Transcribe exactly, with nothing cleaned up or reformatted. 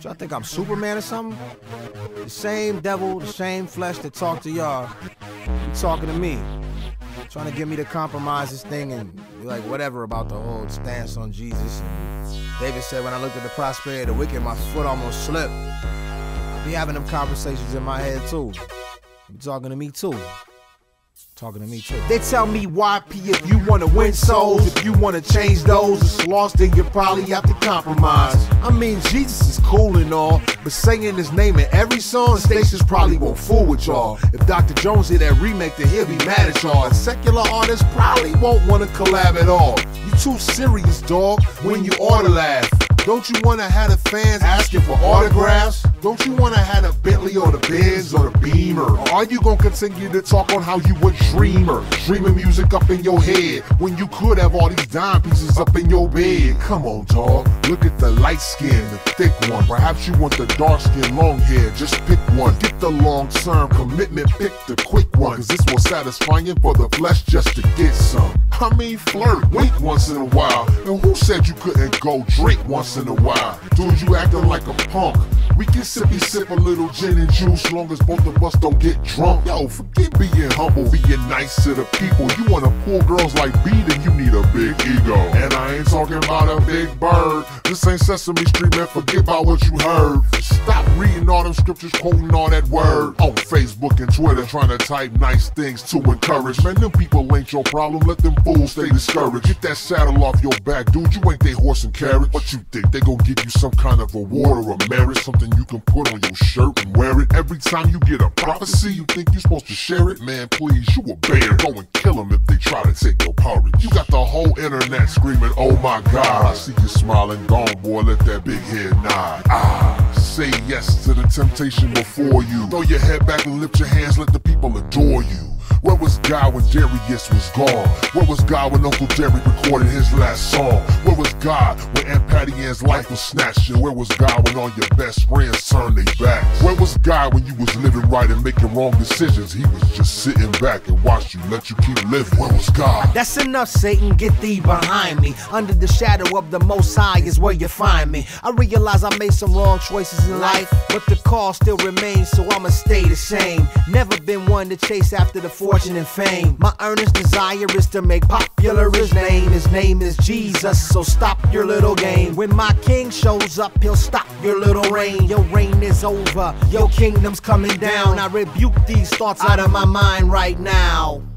Y'all think I'm Superman or something? The same devil, the same flesh that talked to y'all, you talking to me. Trying to get me to compromise this thing and be like whatever about the whole stance on Jesus. And David said when I looked at the prosperity of the wicked, my foot almost slipped. I be having them conversations in my head too. You talking to me too. Talking to me too. They tell me Y P if you wanna win souls, if you wanna change those that's lost, then you probably have to compromise. I mean, Jesus is cool and all, but singing his name in every song, stations probably won't fool with y'all. If Doctor Jones did that remake, then he'll be mad at y'all. And secular artists probably won't wanna collab at all. You too serious, dog, when you ought to laugh. Don't you wanna have the fans asking for autographs? Don't you wanna have the Bentley or the Benz or the Beamer? Or are you gonna continue to talk on how you a dreamer? Dreaming music up in your head when you could have all these dime pieces up in your bed. Come on, dog. Look at the light skin, the thick one. Perhaps you want the dark skin, long hair. Just pick one. Get the long term commitment, pick the quick one. Cause it's more satisfying for the flesh just to get some. I mean, flirt, wink once in a while. And who said you couldn't go drink once in a while? Dude, you acting like a punk. We can sippy sip a little gin and juice long as both of us don't get drunk. Yo, forget being humble, being nice to the people. You wanna pull girls like B, then you need a big ego. And I ain't talking about a big bird. This ain't Sesame Street, man, forget about what you heard. Stop reading all them scriptures, quoting all that word on Facebook and Twitter, trying to type nice things to encourage. Man, them people ain't your problem, let them fools stay discouraged. Get that saddle off your back, dude, you ain't they horse and carriage. What you think, they gon' give you some kind of award or a merit, something you can put on your shirt and wear it? Every time you get a prophecy, you think you're supposed to share it? Man, please, you a bear. Go and kill them if they try to take your porridge. You got the whole internet screaming, oh my God. I see you smiling, gone boy, let that big head nod. Ah, say yes to the temptation before you. Throw your head back and lift your hands, let the people adore you. Where was God when Darius was gone? Where was God when Uncle Derek recorded his last song? Where was God when Aunt Patty Ann's life was snatched? And where was God when all your best friends turned their backs? Where was God when you was living right and making wrong decisions? He was just sitting back and watched you, let you keep living. Where was God? That's enough, Satan, get thee behind me. Under the shadow of the Most High is where you find me. I realize I made some wrong choices in life, but the call still remains, so I'ma stay the same. Never been one to chase after the fortune and fame. My earnest desire is to make popular his name. His name is Jesus, so stop your little game. When my king shows up, he'll stop your little reign. Your reign is over, your kingdom's coming down. I rebuke these thoughts out of my mind right now.